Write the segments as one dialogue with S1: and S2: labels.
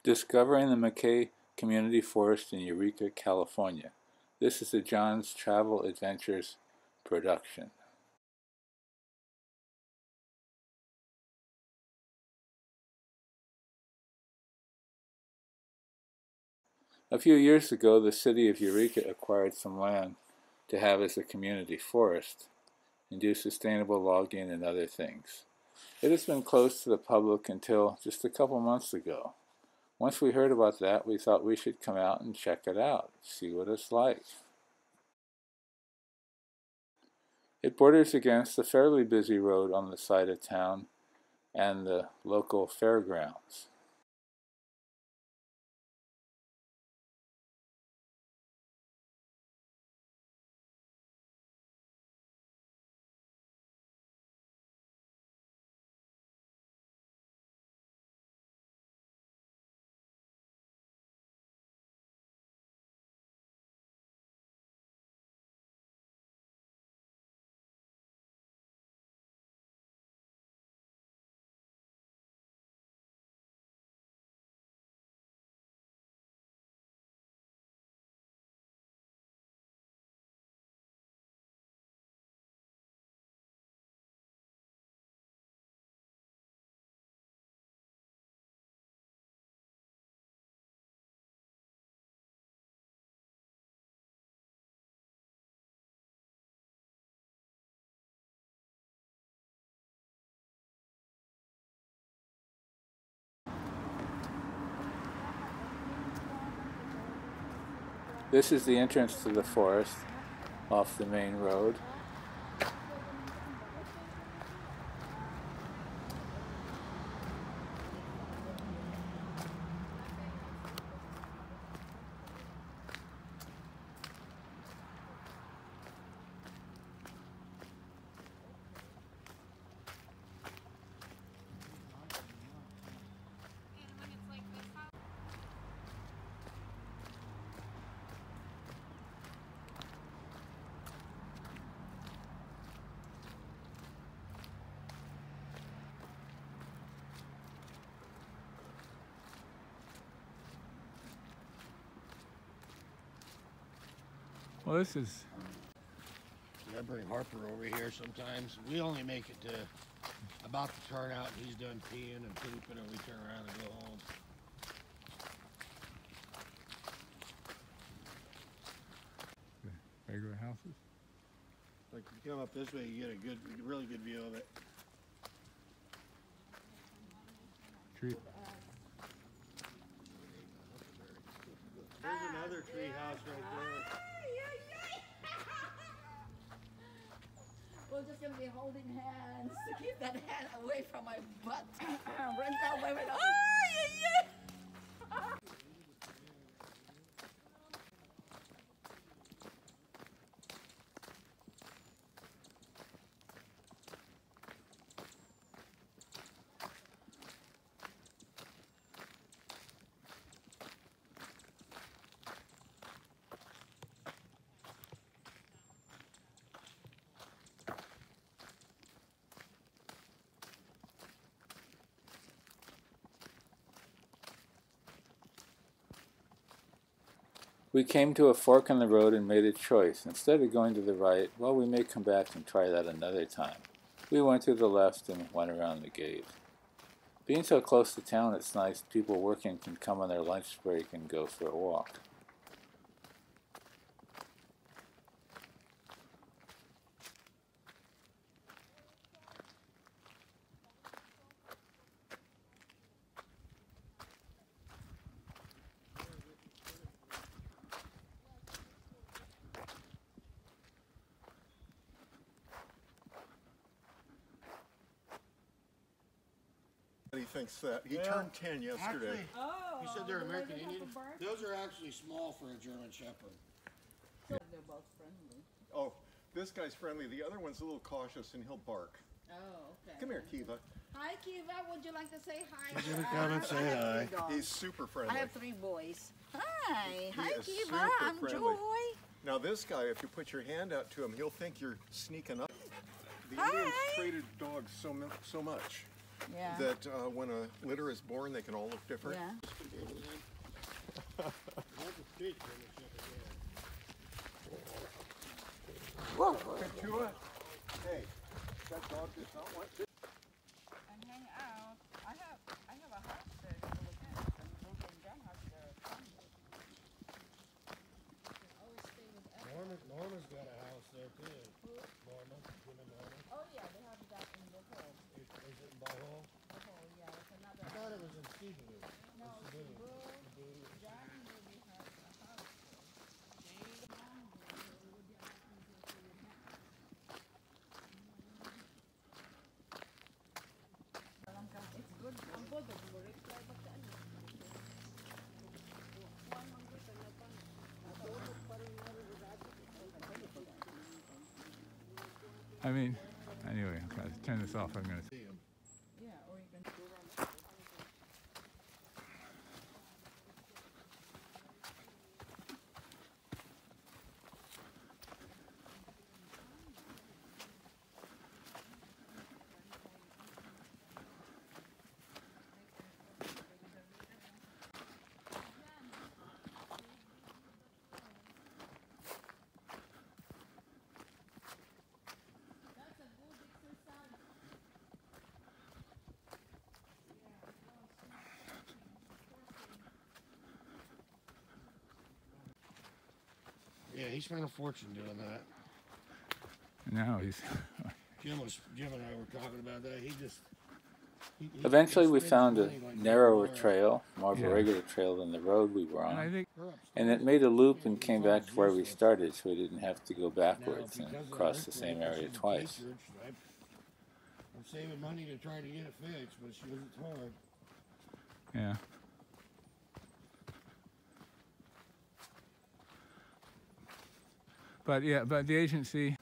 S1: Discovering the McKay Community Forest in Eureka, California. This is a John's Travel Adventures production. A few years ago, the city of Eureka acquired some land to have as a community forest and do sustainable logging and other things. It has been closed to the public until just a couple months ago. Once we heard about that, we thought we should come out and check it out, see what it's like. It borders against a fairly busy road on the side of town and the local fairgrounds. This is the entrance to the forest off the main road. Well, this is...
S2: I bring Harper over here sometimes. We only make it to about the turnout. He's done peeing and pooping, and we turn around and go home.
S1: Regular houses?
S2: Like, if you come up this way, you get a really good view of it.
S1: Tree.
S2: There's another tree house right there.
S3: We're just gonna be holding hands to keep that hand away from my butt. Run down my window.
S1: We came to a fork in the road and made a choice. Instead of going to the right, well, we may come back and try that another time. We went to the left and went around the gate. Being so close to town, it's nice people working can come on their lunch break and go for a walk.
S4: He thinks that. He turned 10 yesterday.
S2: Actually, he said they're American Indian. Those are actually small for a German Shepherd.
S3: They're both friendly.
S4: Oh, this guy's friendly. The other one's a little cautious and he'll bark.
S3: Oh, okay.
S4: Come here, Kiva.
S3: Hi, Kiva. Would you like to say hi?
S2: He's gonna come and say hi.
S4: He's super friendly.
S3: I have 3 boys. Hi. Hi,
S4: is
S3: Kiva.
S4: super
S3: I'm
S4: friendly.
S3: Joy.
S4: Now this guy, if you put your hand out to him, he'll think you're sneaking up. The
S3: Hi.
S4: Indians traded dogs so much.
S3: Yeah.
S4: that when a litter is born, they can all look different?
S3: Yeah.
S2: That's a big finish
S4: Whoa! Chua. Hey, that dog does not want to.
S3: And hang out. I have a house there to look at. And Luke and John have their family.
S2: Norma's got a house there too.
S3: Who?
S2: Norma, Jim and Norma.
S3: Oh yeah, they have that in the hole.
S2: Is it in Bihole?
S3: Oh yeah, that's another.
S2: I thought it was in Cebu.
S3: No,
S2: Cebu.
S3: Cebu. John maybe has a house there. It's good. Ang bodo mo rin kaya pagkaan.
S1: I mean, anyway, I'll turn this off. I'm going to.
S3: Yeah, or you can.
S2: Yeah, he spent a fortune doing that.
S1: No, he's.
S2: Jim and I were talking about that. He
S1: Eventually, we
S2: spends
S1: found a
S2: money like
S1: narrower
S2: that.
S1: trail, more of Yeah. a regular trail than the road we were And I on. think,
S2: We're up
S1: and it made a loop and came back to where we started, so we didn't have to go
S2: now,
S1: backwards and
S2: because of
S1: cross the
S2: earthquake,
S1: same area
S2: this is
S1: twice.
S2: acreage. I'm saving money to try to get it fixed, but it's hard.
S1: Yeah. But yeah, but the agency.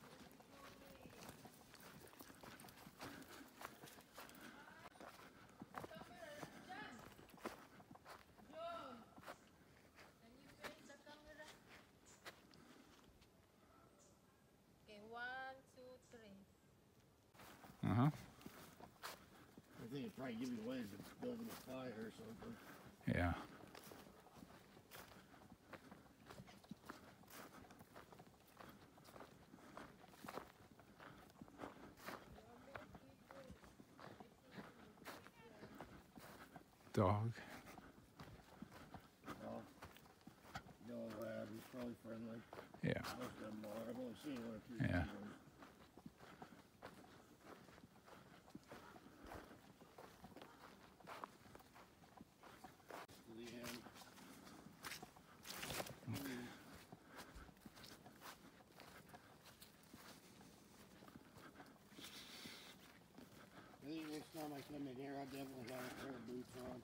S3: Okay, 1, 2, 3.
S1: Uh huh.
S2: I think it'd probably give you ways of building a fire or something.
S1: Yeah. Dog.
S2: Well, yellow lab, he's probably friendly.
S1: Yeah.
S2: Most of them are. I've only seen one or two.
S1: Yeah.
S2: Ones. Leanne. I think next time I come in here, I'll definitely have a pair of boots on.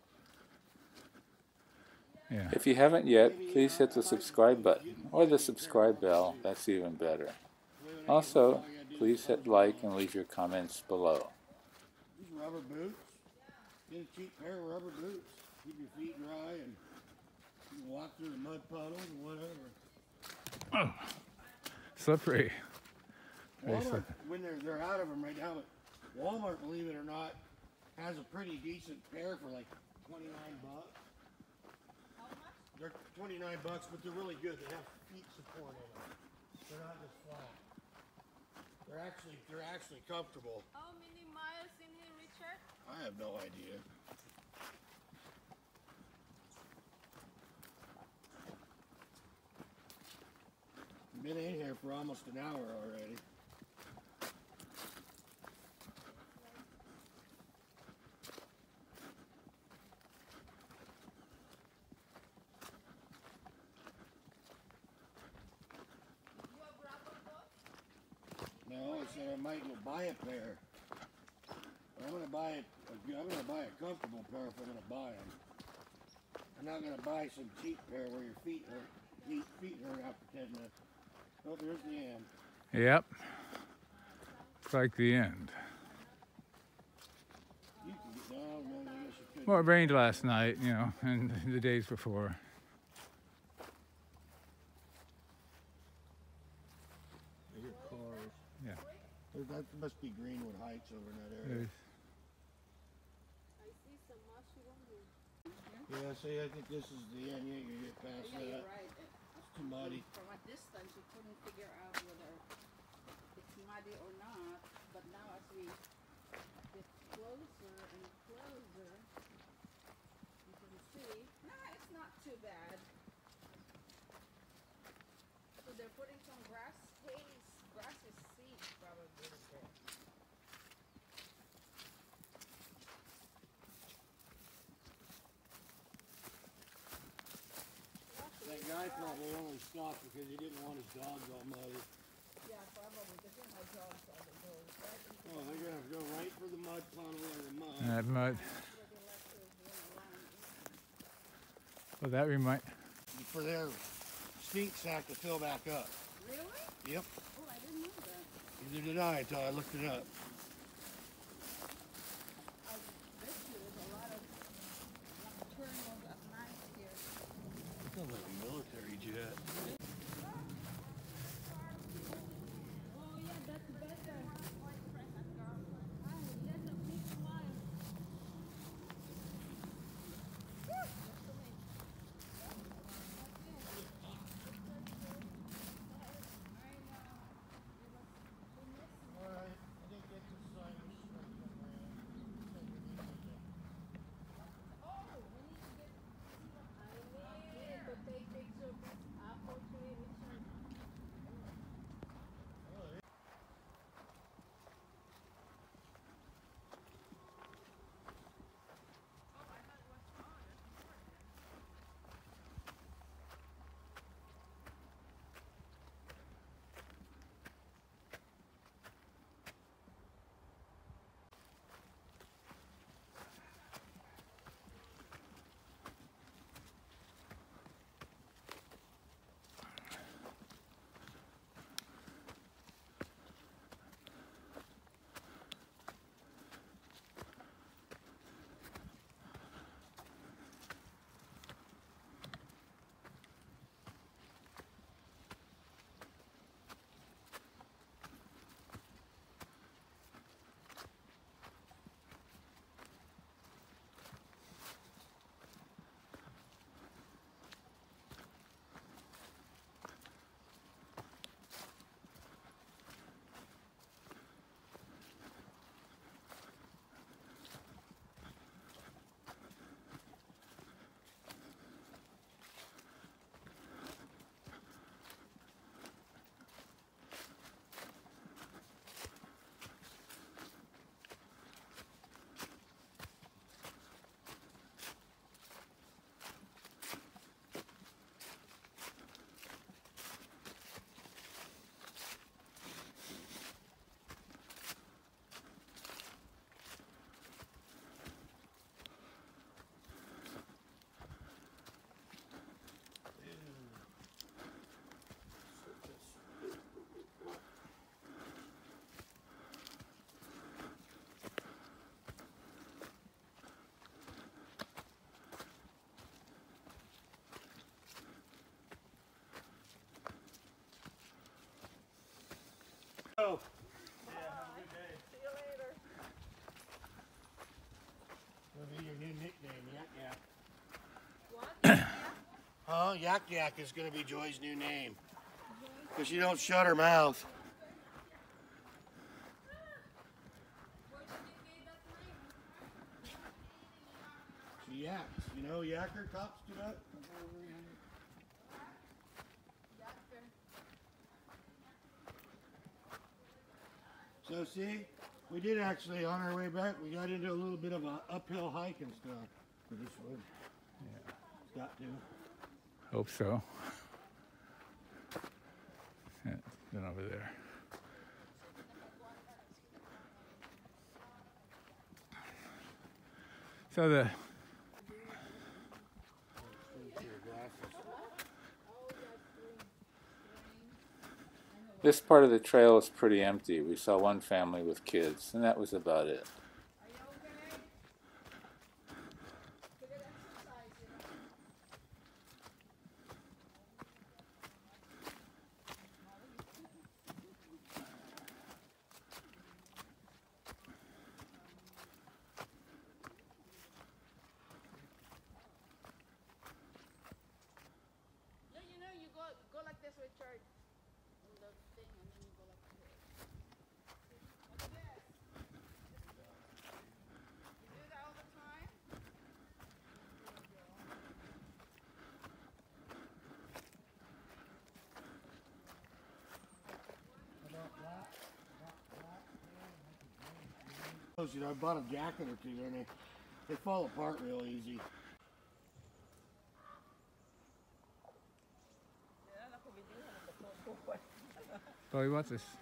S1: Yeah. If you haven't yet, please hit the subscribe button or the subscribe bell. That's even better. Also, please hit like and leave your comments below.
S2: These rubber boots. Get a cheap pair of rubber boots. Keep your feet dry and you can walk through the mud puddles and whatever.
S1: Oh, slippery. Very
S2: Walmart,
S1: slippery.
S2: when they're out of them right now, but Walmart, believe it or not, has a pretty decent pair for like 29 bucks. They're 29 bucks, but they're really good. They have feet support in them. They're not just flat. They're actually comfortable.
S3: How many miles in here, Richard?
S2: I have no idea. Been in here for almost an hour already. No, I said I might go buy a pair. I'm gonna buy a comfortable pair if I'm gonna buy them. I'm not gonna buy some cheap pair where your feet hurt after 10 minutes. Oh, there's the end.
S1: Yep. It's like the end.
S2: You can get down, man. I guess you could.
S1: Well, it rained last night, you know, and the days before.
S2: There's your cars.
S1: Yeah.
S2: That must be Greenwood Heights over in that area.
S1: There's
S2: Yeah, see, I think this is the end. You ain't gonna get past
S3: Yeah,
S2: that.
S3: you're right.
S2: It's too muddy.
S3: From a distance, you couldn't figure out whether it's muddy or not. But now, as we get closer and closer, you can see. Nah, it's not too bad. So they're putting some grass haze, grassy seeds probably there.
S2: That guy probably only stopped because he didn't want his dogs all muddy.
S3: Yeah, probably. Because you know dogs are the dogs, right?
S2: Oh, they're gonna go right for the mud tunnel or the mud.
S1: That mud.
S3: Where they like to run around.
S1: Well, that remind.
S2: For their stink sack to fill back up.
S3: Really?
S2: Yep.
S3: Oh, I didn't know that.
S2: Neither did I until I looked it up.
S3: I bet you there's a lot of nocturnals at night here.
S2: Sounds like a military jet.
S3: Oh yeah, that's better. Ah, yes, a big one.
S2: Alright, I didn't get to sign this right now.
S3: Oh, we need to get. I need to take picture of this apple tree, Richard.
S2: Oh.
S3: See you later.
S2: That'll be your new nickname, Yak Yak.
S3: What?
S2: Huh? Yak Yak is gonna be Joy's new name. Because she don't shut her mouth. She yaks. You know, yacker cops do that. So see, we did actually, on our way back, we got into a little bit of an uphill hike and stuff for this one.
S1: Yeah.
S2: It's got to.
S1: Hope so. Yeah, it's been over there. So this part of the trail is pretty empty. We saw one family with kids, and that was about it.
S3: Richard on the thing and then you go like this. Look at this. You do that all the time?
S2: You know, I bought a jacket or two and they fall apart real easy.
S1: Oh, he wants this.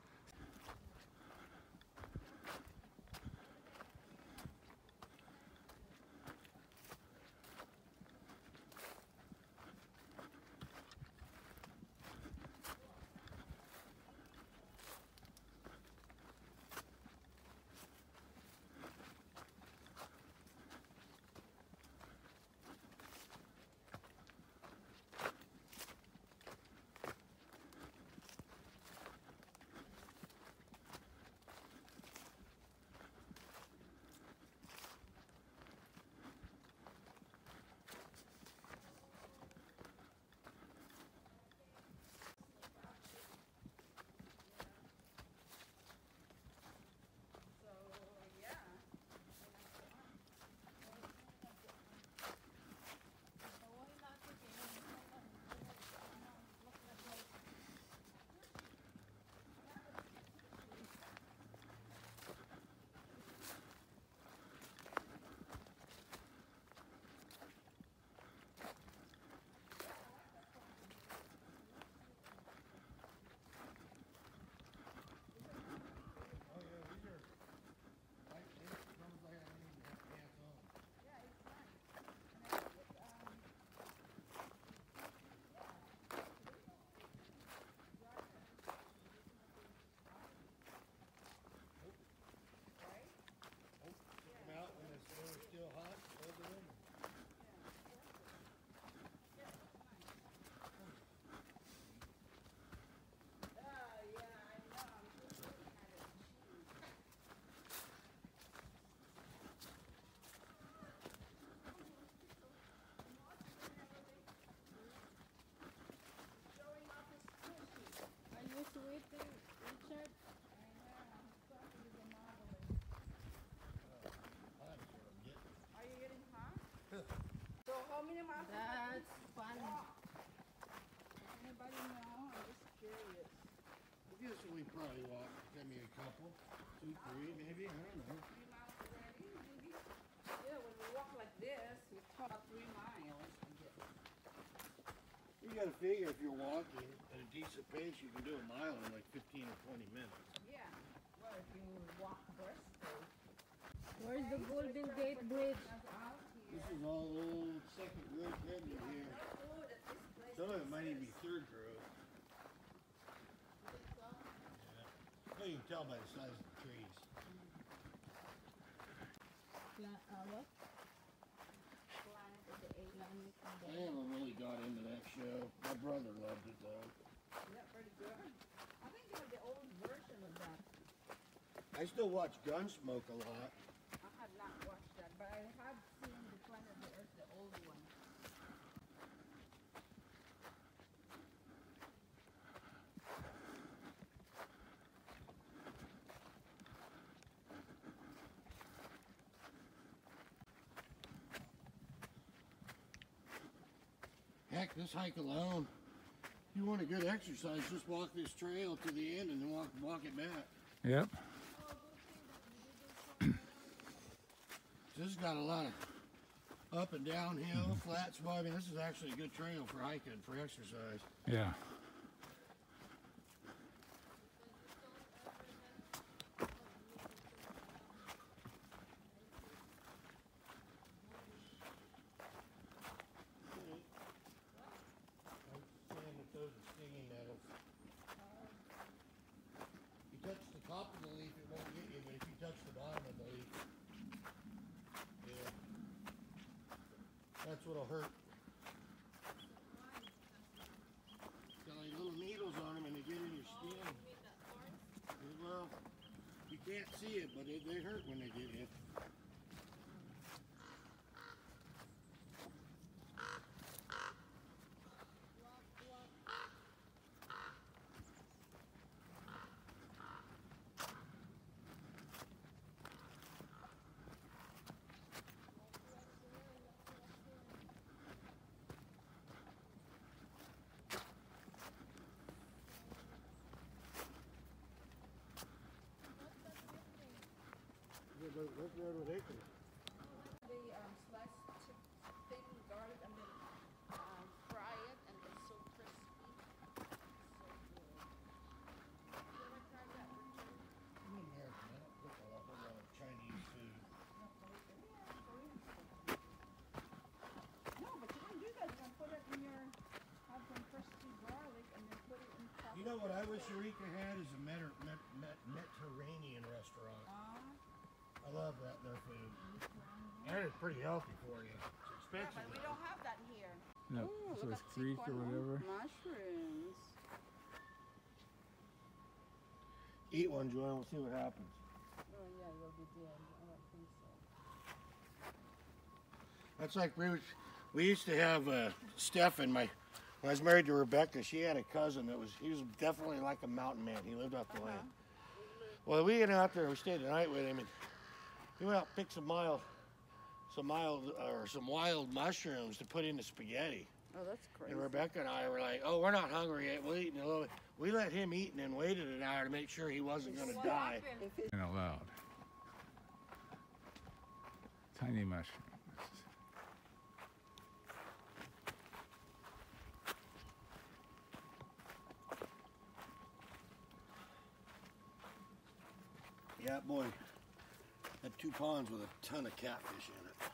S3: Richard? I know. Something is a modeling. Are you getting hot? So how many miles? That's fun. Does anybody know? I'm just curious.
S2: I guess we probably walk, maybe a couple, 2, 3, maybe, I don't know.
S3: 3 miles already, maybe? Yeah, when we walk like this, we talk about 3 miles, I guess.
S2: You gotta figure if you're walking at a decent pace, you can do a mile in like 15 or 20 minutes.
S3: Yeah. Well, if you walk briskly.
S5: Where's the Golden Gate Bridge?
S2: This is all old second growth redwood here. Some of it might even be third growth. Well, you can tell by the size of the trees.
S5: What?
S2: I never really got into that show. My brother loved it though.
S3: Is that pretty good? I think they have the old version of that.
S2: I still watch Gunsmoke a lot.
S3: I have not watched that, but I have seen the Planet of the Earth, the old one.
S2: Heck, this hike alone, if you want a good exercise, just walk this trail to the end and then walk it back.
S1: Yep.
S2: This has got a lot of up and downhill, flat spot. I mean, this is actually a good trail for hiking, for exercise.
S1: Yeah.
S2: If you touch the top of the leaf, it won't get you, but if you touch the bottom of the leaf, yeah, that's what'll hurt. Got like little needles on them and they get in your skin. Well, you can't see it, but they hurt when they get in. What's the other bacon?
S3: They slice thin garlic and then fry it, and it's so crispy. So good. You ever tried that, Richard?
S2: I'm American. I don't cook a lot of Chinese food.
S3: No, but you can do that. You can put it in your, have some crispy garlic and then put it in chocolate.
S2: You know what I wish Eureka had is a Mediterranean restaurant. I love that their food. And it's pretty healthy for you. It's
S3: Yeah,
S2: expensive.
S3: but we don't have that here.
S1: No,
S3: Ooh,
S1: so
S3: look
S1: it's
S3: at
S1: Greek
S3: sea
S1: or
S3: corn.
S1: whatever.
S3: Mushrooms.
S2: Eat one, Joanne. We'll see what happens.
S3: Oh yeah, you'll be dead. I don't think so.
S2: That's like we used to have Stefan. When I was married to Rebecca, she had a cousin he was definitely like a mountain man. He lived off the land. Well, we went out there. We stayed the night with him, and he went out and picked some wild mushrooms to put in the spaghetti.
S3: Oh, that's crazy.
S2: And Rebecca and I were like, "Oh, we're not hungry yet. We'll eat in a little bit." We let him eat and then waited an hour to make sure he wasn't going to die.
S1: And allowed. Tiny mushrooms.
S2: Yeah, boy. Had 2 ponds with a ton of catfish in it.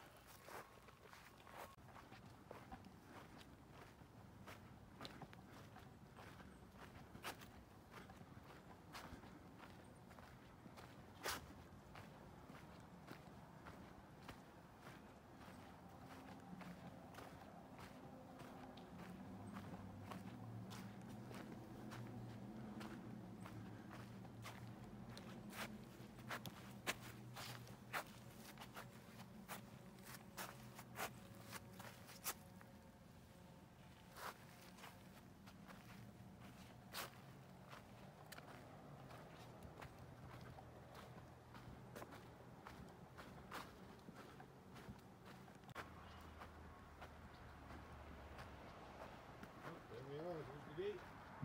S2: There we are. There's the gate.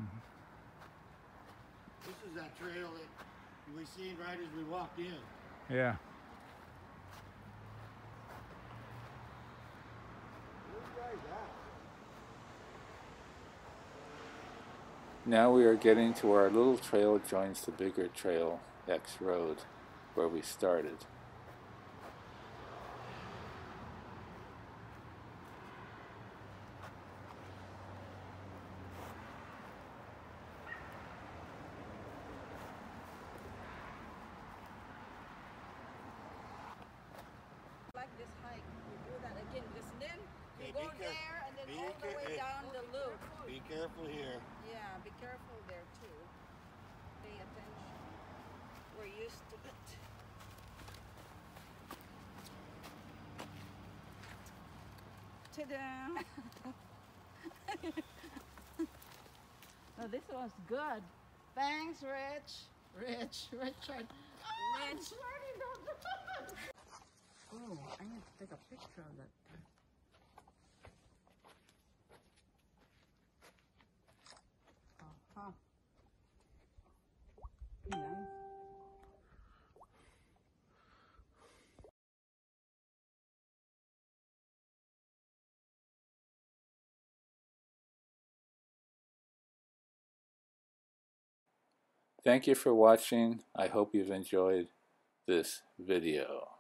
S2: This is that trail that we seen right as we walked in.
S1: Yeah.
S2: Where's you guys at?
S1: Now we are getting to where our little trail joins the bigger trail, X Road, where we started.
S3: Like this hike, you do that again, because then you
S2: Okay,
S3: go
S2: be careful.
S3: there and then
S2: Be
S3: all the way
S2: careful.
S3: down the loop.
S2: Be careful here.
S3: Yeah, be careful there too. Pay attention. We're used to it. Ta-da! No, this was good. Thanks, Richard. Richard. Oh, I need to take a picture of that. Uh-huh. Nice.
S1: Thank you for watching. I hope you've enjoyed this video.